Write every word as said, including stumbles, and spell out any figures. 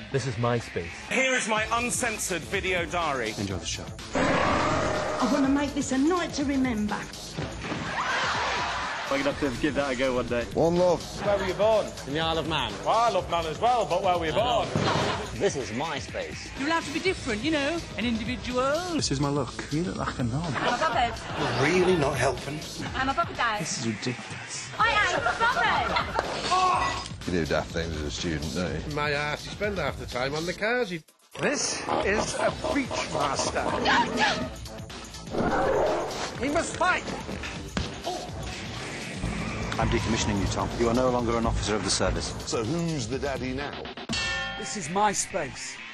This is Myspace. Here is my uncensored video diary. Enjoy the show. I want to make this a night to remember. I'm going to have to give that a go one day. One love. Where were you born? In the Isle of Man. Well, I love Man as well, but where were you born? This is Myspace. You're allowed to be different, you know, an individual. This is my look. You look like a knob. I'm a puppet. You're really not helping. I'm a puppet dad. This is ridiculous. I am a puppet. You do daft things as a student, don't you? My ass, you spend half the time on the cars. You... This is a beach master. He must fight. I'm decommissioning you, Tom. You are no longer an officer of the service. So who's the daddy now? This is Myspace.